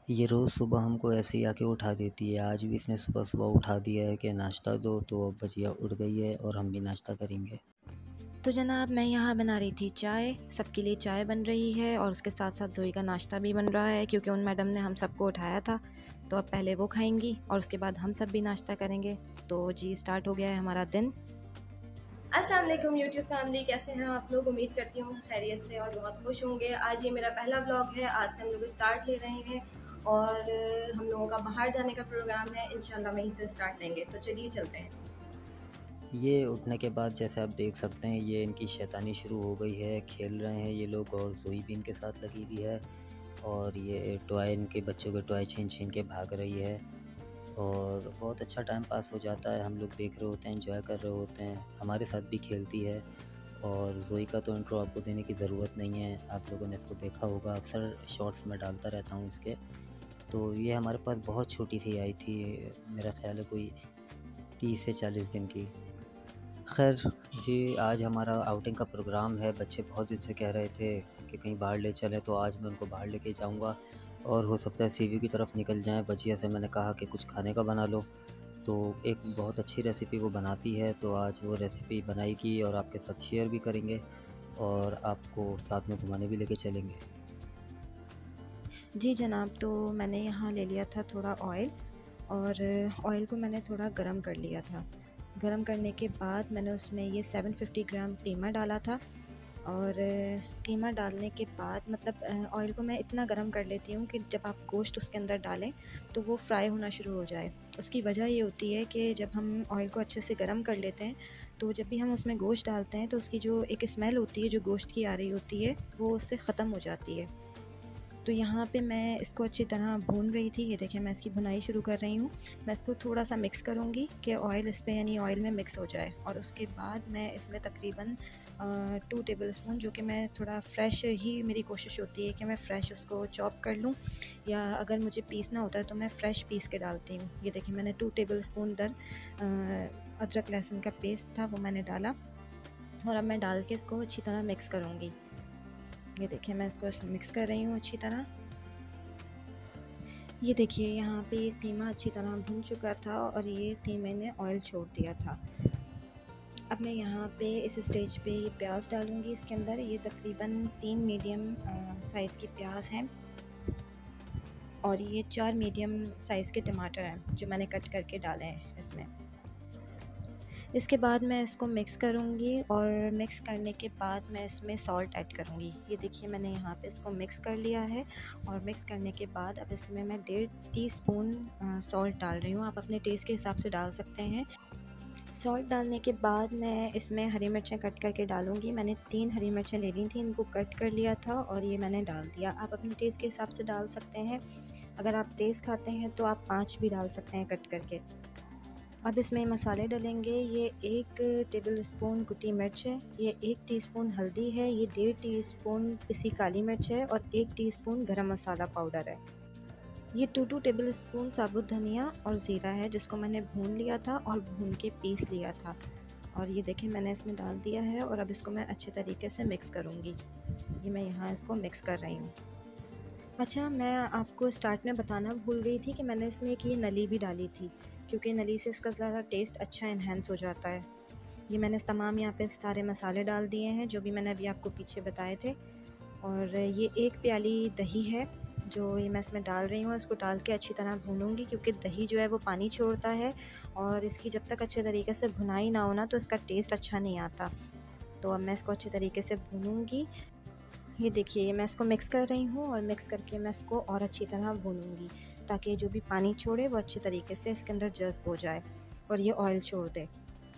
ये रोज़ सुबह हमको ऐसे ही आके उठा देती है। आज भी इसने सुबह-सुबह उठा दिया है कि नाश्ता दो, तो अब बचिया उठ गई है और हम भी नाश्ता करेंगे। तो जनाब मैं यहाँ बना रही थी चाय, सबके लिए चाय बन रही है और उसके साथ-साथ ज़ोई का नाश्ता भी बन रहा है क्योंकि उन मैडम ने हम सबको उठाया था। तो अब पहले वो खाएँगी और उसके बाद हम सब भी नाश्ता करेंगे। तो जी स्टार्ट हो गया है हमारा दिन। अस्सलाम वालेकुम यूट्यूब फैमिली, कैसे हैं आप लोग? उम्मीद करती हूँ खैरियत से और बहुत खुश होंगे। आज ये मेरा पहला व्लॉग है, आज से हम लोग स्टार्ट ले रहे हैं और हम लोगों का बाहर जाने का प्रोग्राम है। इंशाल्लाह वहीं से स्टार्ट लेंगे, तो चलिए चलते हैं। ये उठने के बाद जैसे आप देख सकते हैं ये इनकी शैतानी शुरू हो गई है, खेल रहे हैं ये लोग और ज़ोई भी इनके साथ लगी हुई है और ये टॉय इनके बच्चों के टॉय छीन-छीन के भाग रही है और बहुत अच्छा टाइम पास हो जाता है। हम लोग देख रहे होते हैं, एंजॉय कर रहे होते हैं, हमारे साथ भी खेलती है और ज़ोई का तो इंट्रो आपको देने की ज़रूरत नहीं है। आप लोगों ने इसको देखा होगा, अक्सर शॉर्ट्स में डालता रहता हूँ इसके। तो ये हमारे पास बहुत छोटी-सी आई थी, मेरा ख़्याल है कोई 30 से 40 दिन की। ख़ैर जी, आज हमारा आउटिंग का प्रोग्राम है। बच्चे बहुत दिन से कह रहे थे कि कहीं बाहर ले चलें, तो आज मैं उनको बाहर लेके जाऊँगा और हो सकता है सी व्यू की तरफ निकल जाएँ। बचिया से मैंने कहा कि कुछ खाने का बना लो, तो एक बहुत अच्छी रेसिपी वो बनाती है, तो आज वो रेसिपी बनाएगी और आपके साथ शेयर भी करेंगे और आपको साथ में घुमाने भी लेके चलेंगे। जी जनाब, तो मैंने यहाँ ले लिया था थोड़ा ऑयल और ऑयल को मैंने थोड़ा गरम कर लिया था। गरम करने के बाद मैंने उसमें ये 750 ग्राम कीमा डाला था और कीमा डालने के बाद मतलब ऑयल को मैं इतना गरम कर लेती हूँ कि जब आप गोश्त उसके अंदर डालें तो वो फ्राई होना शुरू हो जाए। उसकी वजह ये होती है कि जब हम ऑयल को अच्छे से गरम कर लेते हैं तो जब भी हम उसमें गोश्त डालते हैं तो उसकी जो एक स्मेल होती है जो गोश्त की आ रही होती है वो उससे ख़त्म हो जाती है। तो यहाँ पे मैं इसको अच्छी तरह भून रही थी। ये देखिए मैं इसकी भुनाई शुरू कर रही हूँ। मैं इसको थोड़ा-सा मिक्स करूँगी कि ऑयल इस पे यानी ऑयल में मिक्स हो जाए और उसके बाद मैं इसमें तकरीबन 2 टेबलस्पून जो कि मैं थोड़ा फ्रेश ही मेरी कोशिश होती है कि मैं फ़्रेश उसको चॉप कर लूँ या अगर मुझे पीसना होता है तो मैं फ़्रेश पीस के डालती हूँ। ये देखिए मैंने 2 टेबलस्पून अदरक लहसुन का पेस्ट था वो मैंने डाला और अब मैं डाल के इसको अच्छी तरह मिक्स करूँगी। ये देखिए मैं इसको मिक्स कर रही हूँ अच्छी तरह। ये देखिए यहाँ पे ये कीमा अच्छी तरह भुन चुका था और ये कीमे ने ऑयल छोड़ दिया था। अब मैं यहाँ पे इस स्टेज पे ये प्याज डालूँगी इसके अंदर। ये तकरीबन 3 मीडियम साइज़ के प्याज हैं और ये 4 मीडियम साइज़ के टमाटर हैं जो मैंने कट करके डाले हैं इसमें। इसके बाद मैं इसको मिक्स करूँगी और मिक्स करने के बाद मैं इसमें सॉल्ट ऐड करूँगी। ये देखिए मैंने यहाँ पे इसको मिक्स कर लिया है और मिक्स करने के बाद अब इसमें मैं 1.5 टीस्पून सॉल्ट डाल रही हूँ। आप अपने टेस्ट के हिसाब से डाल सकते हैं। सॉल्ट डालने के बाद मैं इसमें हरी मिर्चें कट करके डालूँगी। मैंने 3 हरी मिर्चें ले ली थी, इनको कट कर लिया था और ये मैंने डाल दिया। आप अपने टेस्ट के हिसाब से डाल सकते हैं। अगर आप तेज़ खाते हैं तो आप 5 भी डाल सकते हैं कट करके। अब इसमें मसाले डलेंगे। ये 1 टेबलस्पून कुटी मिर्च है, ये 1 टीस्पून हल्दी है, ये 1.5 टीस्पून पिसी काली मिर्च है और 1 टीस्पून गरम मसाला पाउडर है। ये 2 टेबलस्पून साबुत धनिया और ज़ीरा है जिसको मैंने भून लिया था और भून के पीस लिया था और ये देखिए मैंने इसमें डाल दिया है और अब इसको मैं अच्छे तरीके से मिक्स करूँगी। ये मैं यहाँ इसको मिक्स कर रही हूँ। अच्छा, मैं आपको स्टार्ट में बताना भूल गई थी कि मैंने इसमें एक ये नली भी डाली थी क्योंकि नली से इसका ज़्यादा टेस्ट अच्छा एनहांस हो जाता है। ये मैंने तमाम यहाँ पे सारे मसाले डाल दिए हैं जो भी मैंने अभी आपको पीछे बताए थे और ये 1 प्याली दही है जो ये मैं इसमें डाल रही हूँ। इसको डाल के अच्छी तरह भूनूँगी क्योंकि दही जो है वो पानी छोड़ता है और इसकी जब तक अच्छे तरीके से भुनाई ना हो ना तो इसका टेस्ट अच्छा नहीं आता। तो अब मैं इसको अच्छे तरीके से भूनूँगी। ये देखिए ये मैं इसको मिक्स कर रही हूँ और मिक्स करके मैं इसको और अच्छी तरह भूनूँगी ताकि जो भी पानी छोड़े वो अच्छे तरीके से इसके अंदर जज़्ब हो जाए और ये ऑयल छोड़ दे।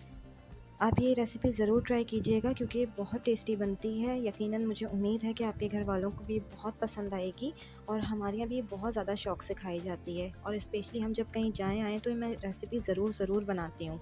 आप ये रेसिपी ज़रूर ट्राई कीजिएगा क्योंकि बहुत टेस्टी बनती है। यकीनन मुझे उम्मीद है कि आपके घर वालों को भी बहुत पसंद आएगी और हमारे यहाँ भी ये बहुत ज़्यादा शौक़ से खाई जाती है और स्पेशली हम जब कहीं जाएँ आएँ तो मैं रेसिपी ज़रूर बनाती हूँ।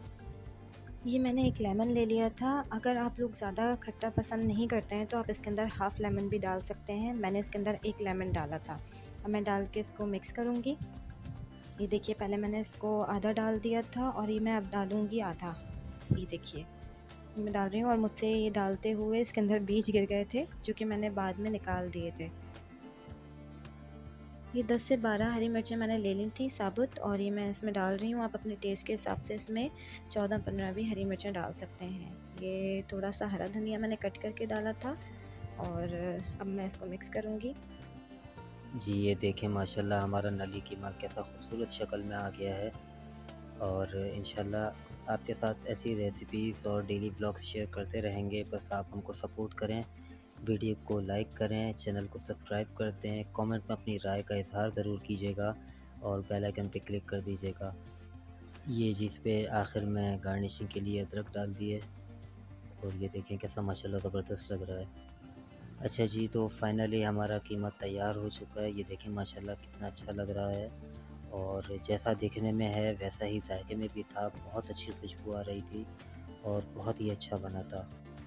ये मैंने एक लेमन ले लिया था। अगर आप लोग ज़्यादा खट्टा पसंद नहीं करते हैं तो आप इसके अंदर हाफ़ लेमन भी डाल सकते हैं। मैंने इसके अंदर 1 लेमन डाला था। अब मैं डाल के इसको मिक्स करूँगी। ये देखिए पहले मैंने इसको आधा डाल दिया था और ये मैं अब डालूँगी आधा। ये देखिए मैं डाल रही हूँ और मुझसे ये डालते हुए इसके अंदर बीज गिर गए थे जो कि मैंने बाद में निकाल दिए थे। ये 10 से 12 हरी मिर्चें मैंने ले ली थी साबुत, और ये मैं इसमें डाल रही हूँ। आप अपने टेस्ट के हिसाब से इसमें 14-15 भी हरी मिर्चें डाल सकते हैं। ये थोड़ा सा हरा धनिया मैंने कट करके डाला था, और अब मैं इसको मिक्स करूँगी। जी ये देखें माशाल्लाह हमारा नली कीमा कैसा खूबसूरत शक्ल में आ गया है। और इंशाल्लाह आपके साथ ऐसी रेसिपीज़ और डेली व्लॉग्स शेयर करते रहेंगे। बस आप हमको सपोर्ट करें, वीडियो को लाइक करें, चैनल को सब्सक्राइब कर दें, कमेंट में अपनी राय का इज़हार ज़रूर कीजिएगा और बेल आइकन पे क्लिक कर दीजिएगा। ये जिस पे आखिर में गार्निशिंग के लिए अदरक डाल दिए, और ये देखें कैसा माशाल्लाह ज़बरदस्त लग रहा है। अच्छा जी, तो फाइनली हमारा कीमा तैयार हो चुका है। ये देखें माशाल्लाह कितना अच्छा लग रहा है, और जैसा दिखने में है वैसा ही जायके में भी था। बहुत अच्छी खुशबू आ रही थी और बहुत ही अच्छा बना था।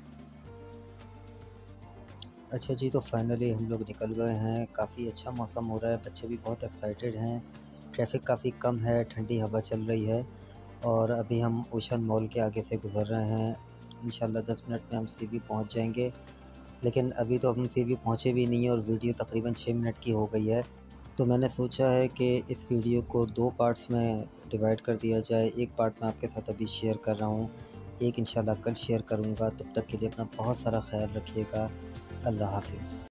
अच्छा जी, तो फाइनली हम लोग निकल गए हैं। काफ़ी अच्छा मौसम हो रहा है, बच्चे भी बहुत एक्साइटेड हैं। ट्रैफ़िक काफ़ी कम है, ठंडी हवा चल रही है, और अभी हम ओशन मॉल के आगे से गुज़र रहे हैं। इंशाल्लाह 10 मिनट में हम सीबी पहुंच जाएंगे। लेकिन अभी तो हम सीबी पहुंचे भी नहीं है और वीडियो तकरीबन 6 मिनट की हो गई है। तो मैंने सोचा है कि इस वीडियो को 2 पार्ट्स में डिवाइड कर दिया जाए। एक पार्ट मैं आपके साथ अभी शेयर कर रहा हूँ, एक इंशाल्लाह कल शेयर करूँगा। तब तक के लिए अपना बहुत सारा ख्याल रखिएगा। अल्लाह हाफ़िज़।